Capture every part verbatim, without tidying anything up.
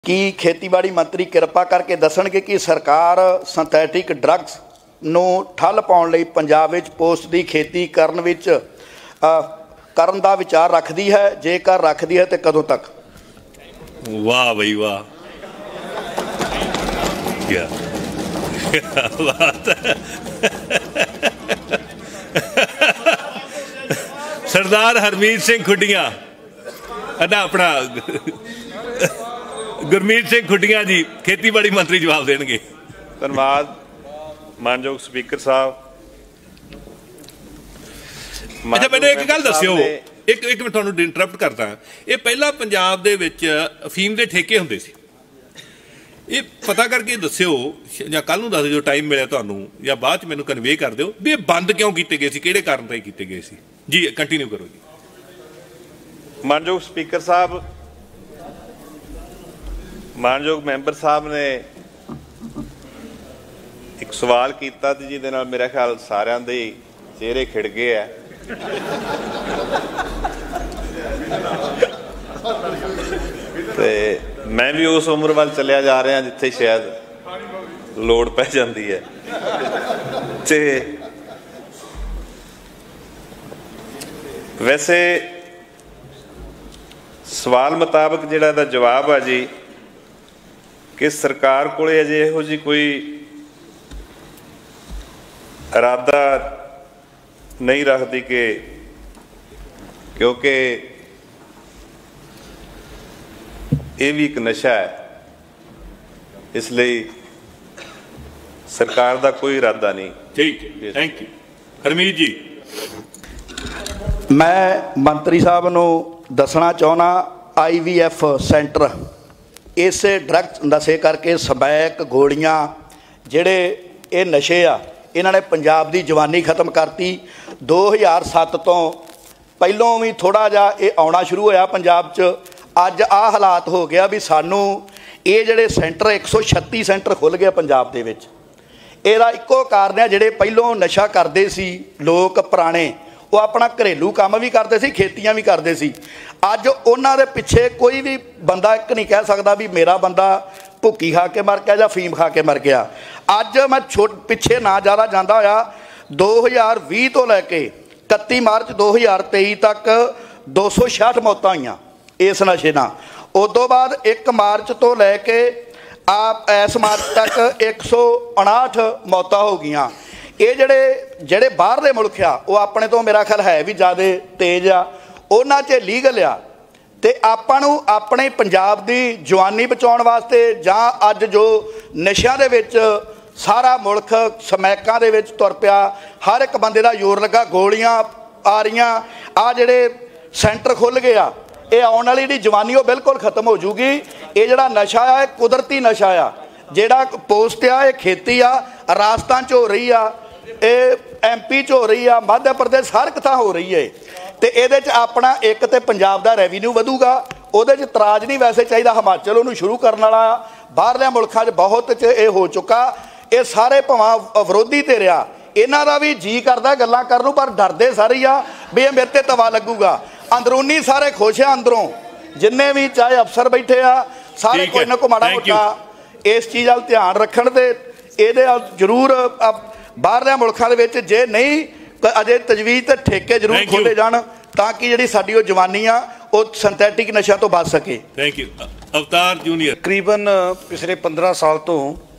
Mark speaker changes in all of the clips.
Speaker 1: ਕੀ ਖੇਤੀਬਾੜੀ ਮੰਤਰੀ ਕਿਰਪਾ ਕਰਕੇ ਦੱਸਣਗੇ ਕਿ ਸਰਕਾਰ ਸਿੰਥੈਟਿਕ ਡਰੱਗਸ ਨੂੰ ਠੱਲ ਪਾਉਣ ਲਈ ਪੰਜਾਬ ਵਿੱਚ ਪੋਸਟ ਦੀ ਖੇਤੀ ਕਰਨ ਵਿੱਚ ਕਰਨ ਦਾ ਵਿਚਾਰ ਰੱਖਦੀ ਹੈ? ਜੇਕਰ ਰੱਖਦੀ ਹੈ ਤੇ ਕਦੋਂ ਤੱਕ?
Speaker 2: ਵਾਹ ਬਈ ਵਾਹ, ਕੀ ਬਾਤ ਹੈ। ਸਰਦਾਰ ਹਰਮੀਤ ਸਿੰਘ ਖੁੱਡੀਆਂ ਨਾ ਆਪਣਾ ਗੁਰਮੀਤ ਸਿੰਘ ਖੁੱਡੀਆਂ ਜੀ ਖੇਤੀਬਾੜੀ ਮੰਤਰੀ ਜਵਾਬ ਦੇਣਗੇ।
Speaker 3: ਧੰਨਵਾਦ ਮਾਨਯੋਗ ਸਪੀਕਰ ਸਾਹਿਬ।
Speaker 2: ਅੱਛਾ ਮੈਨੂੰ ਇੱਕ ਗੱਲ ਦੱਸਿਓ, ਇੱਕ ਇੱਕ ਮੈਂ ਤੁਹਾਨੂੰ ਇੰਟਰਪਟ ਕਰਦਾ। ਇਹ ਪਹਿਲਾਂ ਪੰਜਾਬ ਦੇ ਵਿੱਚ ਅਫੀਮ ਦੇ ਠੇਕੇ ਹੁੰਦੇ ਸੀ, ਇਹ ਪਤਾ ਕਰਕੇ ਦੱਸਿਓ ਜਾਂ ਕੱਲ੍ਹ ਨੂੰ ਦੱਸ ਦਿਓ ਟਾਈਮ ਮਿਲਿਆ ਤੁਹਾਨੂੰ, ਜਾਂ ਬਾਅਦ 'ਚ ਮੈਨੂੰ ਕਨਵੇ ਕਰ ਦਿਓ ਵੀ ਇਹ ਬੰਦ ਕਿਉਂ ਕੀਤੇ ਗਏ ਸੀ, ਕਿਹੜੇ ਕਾਰਨ ਤੇ ਕੀਤੇ ਗਏ ਸੀ ਜੀ। ਕੰਟੀਨਿਊ ਕਰੋ ਜੀ।
Speaker 3: ਮਾਨਯੋਗ ਸਪੀਕਰ ਸਾਹਿਬ, ਮਾਨਯੋਗ ਮੈਂਬਰ ਸਾਹਿਬ ਨੇ ਇੱਕ ਸਵਾਲ ਕੀਤਾ ਤੇ ਜਿਹਦੇ ਨਾਲ ਮੇਰਾ ਖਿਆਲ ਸਾਰਿਆਂ ਦੇ ਚਿਹਰੇ ਖਿੜ ਗਏ ਹੈ। ਤੇ ਮੈਂ ਵੀ ਉਸ ਉਮਰ ਵੱਲ ਚੱਲਿਆ ਜਾ ਰਿਹਾ ਜਿੱਥੇ ਸ਼ਾਇਦ ਲੋੜ ਪੈ ਜਾਂਦੀ ਹੈ। ਤੇ ਵੈਸੇ ਸਵਾਲ ਮੁਤਾਬਕ ਜਿਹੜਾ ਇਹਦਾ ਜਵਾਬ ਆ ਜੀ ਕਿ ਸਰਕਾਰ ਕੋਲੇ ਅਜੇ ਇਹੋ ਜਿਹੀ ਕੋਈ ਇਰਾਦਾ ਨਹੀਂ ਰੱਖਦੀ ਕਿ ਕਿਉਂਕਿ ਇਹ ਵੀ ਇੱਕ ਨਸ਼ਾ ਹੈ, ਇਸ ਲਈ ਸਰਕਾਰ ਦਾ ਕੋਈ ਇਰਾਦਾ ਨਹੀਂ।
Speaker 2: ਠੀਕ ਹੈ, ਥੈਂਕ ਯੂ। ਹਰਮੀਤ ਜੀ,
Speaker 1: ਮੈਂ ਮੰਤਰੀ ਸਾਹਿਬ ਨੂੰ ਦੱਸਣਾ ਚਾਹੁੰਦਾ ਆਈ ਵੀ ਐਫ ਸੈਂਟਰ ਇਸੇ ਡਰੱਗ ਨਸ਼ੇ ਕਰਕੇ ਸਮੈਕ ਗੋਲੀਆਂ ਜਿਹੜੇ ਇਹ ਨਸ਼ੇ ਆ ਇਹਨਾਂ ਨੇ ਪੰਜਾਬ ਦੀ ਜਵਾਨੀ ਖ਼ਤਮ ਕਰਤੀ। ਦੋ ਹਜ਼ਾਰ ਸੱਤ ਤੋਂ ਪਹਿਲੋਂ ਵੀ ਥੋੜ੍ਹਾ ਜਿਹਾ ਇਹ ਆਉਣਾ ਸ਼ੁਰੂ ਹੋਇਆ ਪੰਜਾਬ 'ਚ। ਅੱਜ ਆਹ ਹਾਲਾਤ ਹੋ ਗਿਆ ਵੀ ਸਾਨੂੰ ਇਹ ਜਿਹੜੇ ਸੈਂਟਰ ਇੱਕ ਸੌ ਛੱਤੀ ਸੈਂਟਰ ਖੁੱਲ੍ਹ ਗਏ ਪੰਜਾਬ ਦੇ ਵਿੱਚ। ਇਹਦਾ ਇੱਕੋ ਕਾਰਨ ਹੈ, ਜਿਹੜੇ ਪਹਿਲੋਂ ਨਸ਼ਾ ਕਰਦੇ ਸੀ ਲੋਕ ਪੁਰਾਣੇ, ਉਹ ਆਪਣਾ ਘਰੇਲੂ ਕੰਮ ਵੀ ਕਰਦੇ ਸੀ, ਖੇਤੀਆਂ ਵੀ ਕਰਦੇ ਸੀ। ਅੱਜ ਉਹਨਾਂ ਦੇ ਪਿੱਛੇ ਕੋਈ ਵੀ ਬੰਦਾ ਇੱਕ ਨਹੀਂ ਕਹਿ ਸਕਦਾ ਵੀ ਮੇਰਾ ਬੰਦਾ ਭੁੱਕੀ ਖਾ ਕੇ ਮਰ ਗਿਆ ਜਾਂ ਫੀਮ ਖਾ ਕੇ ਮਰ ਗਿਆ। ਅੱਜ ਮੈਂ ਛੋਟ ਪਿੱਛੇ ਨਾ ਜ਼ਿਆਦਾ ਜਾਂਦਾ ਹੋਇਆ, ਦੋ ਹਜ਼ਾਰ ਵੀਹ ਤੋਂ ਲੈ ਕੇ ਇਕੱਤੀ ਮਾਰਚ ਦੋ ਹਜ਼ਾਰ ਤੇਈ ਤੱਕ ਦੋ ਸੌ ਛਿਆਹਠ ਮੌਤਾਂ ਹੋਈਆਂ ਇਸ ਨਸ਼ੇ ਨਾਲ। ਉਸ ਤੋਂ ਬਾਅਦ ਇੱਕ ਮਾਰਚ ਤੋਂ ਲੈ ਕੇ ਆ ਇਸ ਮਾਰਚ ਤੱਕ ਇੱਕ ਸੌ ਉਣਾਹਠ ਮੌਤਾਂ ਹੋ ਗਈਆਂ। ਇਹ ਜਿਹੜੇ ਜਿਹੜੇ ਬਾਹਰਲੇ ਮੁਲਕ ਆ ਉਹ ਆਪਣੇ ਤੋਂ ਮੇਰਾ ਖਿਆਲ ਹੈ ਵੀ ਜ਼ਿਆਦਾ ਤੇਜ਼ ਆ, ਉਹਨਾਂ 'ਚ ਲੀਗਲ ਆ। ਅਤੇ ਆਪਾਂ ਨੂੰ ਆਪਣੇ ਪੰਜਾਬ ਦੀ ਜਵਾਨੀ ਬਚਾਉਣ ਵਾਸਤੇ ਜਾਂ ਅੱਜ ਜੋ ਨਸ਼ਿਆਂ ਦੇ ਵਿੱਚ ਸਾਰਾ ਮੁਲਕ ਸਮੈਕਾਂ ਦੇ ਵਿੱਚ ਤੁਰ ਪਿਆ, ਹਰ ਇੱਕ ਬੰਦੇ ਦਾ ਜ਼ੋਰ ਲੱਗਾ, ਗੋਲੀਆਂ ਆ ਰਹੀਆਂ, ਆਹ ਜਿਹੜੇ ਸੈਂਟਰ ਖੁੱਲ੍ਹ ਗਏ ਆ, ਇਹ ਆਉਣ ਵਾਲੀ ਜਿਹੜੀ ਜਵਾਨੀ ਉਹ ਬਿਲਕੁਲ ਖਤਮ ਹੋ ਜੂਗੀ। ਇਹ ਜਿਹੜਾ ਨਸ਼ਾ ਆ ਇਹ ਕੁਦਰਤੀ ਨਸ਼ਾ ਆ, ਜਿਹੜਾ ਪੋਸਟ ਆ ਇਹ ਖੇਤੀ ਆ, ਰਾਜਸਥਾਨ 'ਚ ਹੋ ਰਹੀ ਆ, ਇਹ ਐਮ ਪੀ 'ਚ ਹੋ ਰਹੀ ਆ, ਮੱਧ ਪ੍ਰਦੇਸ਼, ਹਰ ਇੱਕ ਥਾਂ ਹੋ ਰਹੀ ਹੈ। ਅਤੇ ਇਹਦੇ 'ਚ ਆਪਣਾ ਇੱਕ ਤਾਂ ਪੰਜਾਬ ਦਾ ਰੈਵਨਿਊ ਵਧੂਗਾ, ਉਹਦੇ 'ਚ ਇਤਰਾਜ਼ ਨਹੀਂ ਵੈਸੇ ਚਾਹੀਦਾ। ਹਿਮਾਚਲ ਉਹਨੂੰ ਸ਼ੁਰੂ ਕਰਨ ਵਾਲਾ ਆ, ਬਾਹਰਲਿਆਂ ਮੁਲਕਾਂ 'ਚ ਬਹੁਤ 'ਚ ਇਹ ਹੋ ਚੁੱਕਾ। ਇਹ ਸਾਰੇ ਭਾਵਾਂ ਵਿਰੋਧੀ ਤੇ ਰਿਹਾ, ਇਹਨਾਂ ਦਾ ਵੀ ਜੀਅ ਕਰਦਾ ਗੱਲਾਂ ਕਰਨ ਨੂੰ, ਪਰ ਡਰਦੇ ਸਾਰੇ ਹੀ ਆ ਵੀ ਇਹ ਮੇਰੇ 'ਤੇ ਤਵਾ ਲੱਗੂਗਾ। ਅੰਦਰੂਨੀ ਸਾਰੇ ਖੁਸ਼ ਆ, ਅੰਦਰੋਂ ਜਿੰਨੇ ਵੀ ਚਾਹੇ ਅਫਸਰ ਬੈਠੇ ਆ ਸਾਰੇ ਕੋਈ ਨਾ ਕੋਈ ਮਾੜਾ ਮੋਟਾ ਇਸ ਚੀਜ਼ ਵੱਲ ਧਿਆਨ ਰੱਖਣ। ਤੇ ਇਹਦੇ ਜ਼ਰੂਰ ਬਾਹਰਲਿਆਂ ਮੁਲਕਾਂ ਦੇ ਵਿੱਚ ਜੇ ਨਹੀਂ ਅਜੇ ਤਜਵੀਜ਼ ਤੇ ਠੇਕੇ ਜ਼ਰੂਰ ਖੋਲ੍ਹੇ ਜਾਣ ਤਾਂ ਕਿ ਜਿਹੜੀ ਸਾਡੀ ਉਹ ਜਵਾਨੀ ਆ ਉਹ ਸਿੰਥੈਟਿਕ ਨਸ਼ਿਆਂ ਤੋਂ ਬਚ ਸਕੇ।
Speaker 2: Thank you. ਅਵਤਾਰ ਜੂਨੀਅਰ।
Speaker 4: ਤਕਰੀਬਨ ਪਿਛਲੇ ਪੰਦਰਾਂ ਸਾਲ ਤੋਂ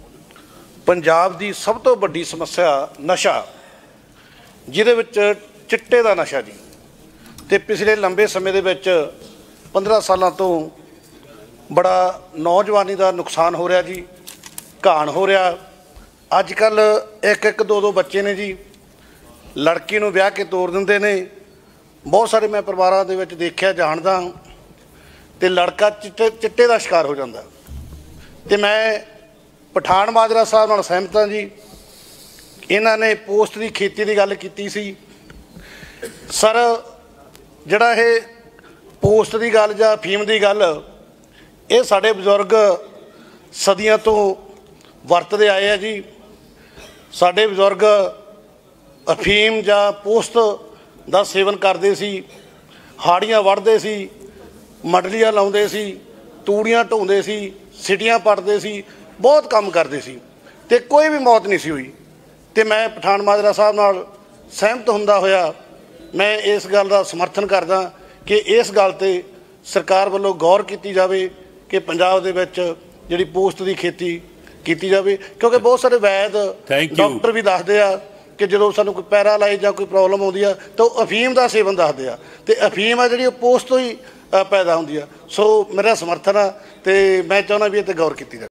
Speaker 4: ਪੰਜਾਬ ਦੀ ਸਭ ਤੋਂ ਵੱਡੀ ਸਮੱਸਿਆ ਨਸ਼ਾ, ਜਿਹਦੇ ਵਿੱਚ ਚਿੱਟੇ ਦਾ ਨਸ਼ਾ ਜੀ। ਅਤੇ ਪਿਛਲੇ ਲੰਬੇ ਸਮੇਂ ਦੇ ਵਿੱਚ ਪੰਦਰਾਂ ਸਾਲਾਂ ਤੋਂ ਬੜਾ ਨੌਜਵਾਨੀ ਦਾ ਨੁਕਸਾਨ ਹੋ ਰਿਹਾ ਜੀ, ਘਾਣ ਹੋ ਰਿਹਾ। ਅੱਜ ਕੱਲ੍ਹ ਇੱਕ ਇੱਕ ਦੋ ਦੋ ਬੱਚੇ ਨੇ ਜੀ, ਲੜਕੀ ਨੂੰ ਵਿਆਹ ਕੇ ਤੋਰ ਦਿੰਦੇ ਨੇ। ਬਹੁਤ ਸਾਰੇ ਮੈਂ ਪਰਿਵਾਰਾਂ ਦੇ ਵਿੱਚ ਦੇਖਿਆ, ਜਾਣਦਾ, ਅਤੇ ਲੜਕਾ ਚਿੱਟੇ ਚਿੱਟੇ ਦਾ ਸ਼ਿਕਾਰ ਹੋ ਜਾਂਦਾ। ਅਤੇ ਮੈਂ ਪਠਾਨ ਮਾਜਰਾ ਸਾਹਿਬ ਨਾਲ ਸਹਿਮਤ ਹਾਂ ਜੀ। ਇਹਨਾਂ ਨੇ ਪੋਸਟ ਦੀ ਖੇਤੀ ਦੀ ਗੱਲ ਕੀਤੀ ਸੀ। ਸਰ ਜਿਹੜਾ ਇਹ ਪੋਸਟ ਦੀ ਗੱਲ ਜਾਂ ਅਫੀਮ ਦੀ ਗੱਲ, ਇਹ ਸਾਡੇ ਬਜ਼ੁਰਗ ਸਦੀਆਂ ਤੋਂ ਵਰਤਦੇ ਆਏ ਆ ਜੀ। ਸਾਡੇ ਬਜ਼ੁਰਗ ਅਫੀਮ ਜਾਂ ਪੋਸਟ ਦਾ ਸੇਵਨ ਕਰਦੇ ਸੀ, ਹਾੜੀਆਂ ਵੱਢਦੇ ਸੀ, ਮੰਡਲੀਆਂ ਲਾਉਂਦੇ ਸੀ, ਤੂੜੀਆਂ ਢੋਂਦੇ ਸੀ, ਸਿਟੀਆਂ ਪੱਟਦੇ ਸੀ, ਬਹੁਤ ਕੰਮ ਕਰਦੇ ਸੀ ਅਤੇ ਕੋਈ ਵੀ ਮੌਤ ਨਹੀਂ ਸੀ ਹੋਈ। ਅਤੇ ਮੈਂ ਪਠਾਨ ਮਾਜਰਾ ਸਾਹਿਬ ਨਾਲ ਸਹਿਮਤ ਹੁੰਦਾ ਹੋਇਆ ਮੈਂ ਇਸ ਗੱਲ ਦਾ ਸਮਰਥਨ ਕਰਦਾ ਕਿ ਇਸ ਗੱਲ 'ਤੇ ਸਰਕਾਰ ਵੱਲੋਂ ਗੌਰ ਕੀਤੀ ਜਾਵੇ ਕਿ ਪੰਜਾਬ ਦੇ ਵਿੱਚ ਜਿਹੜੀ ਪੋਸਤ ਦੀ ਖੇਤੀ ਕੀਤੀ ਜਾਵੇ, ਕਿਉਂਕਿ ਬਹੁਤ ਸਾਰੇ ਵੈਦ ਡਾਕਟਰ ਵੀ ਦੱਸਦੇ ਆ ਕਿ ਜਦੋਂ ਸਾਨੂੰ ਕੋਈ ਪੈਰਾਲਾਈਜ਼ ਜਾਂ ਕੋਈ ਪ੍ਰੋਬਲਮ ਆਉਂਦੀ ਆ ਤਾਂ ਉਹ ਅਫੀਮ ਦਾ ਸੇਵਨ ਦੱਸਦੇ ਆ, ਅਤੇ ਅਫੀਮ ਆ ਜਿਹੜੀ ਉਹ ਪੋਸਟ ਤੋਂ ਹੀ ਪੈਦਾ ਹੁੰਦੀ ਆ। ਸੋ ਮੇਰਾ ਸਮਰਥਨ ਆ ਅਤੇ ਮੈਂ ਚਾਹੁੰਦਾ ਵੀ ਇਹ 'ਤੇ ਗੌਰ ਕੀਤੀ ਜਾਵੇ।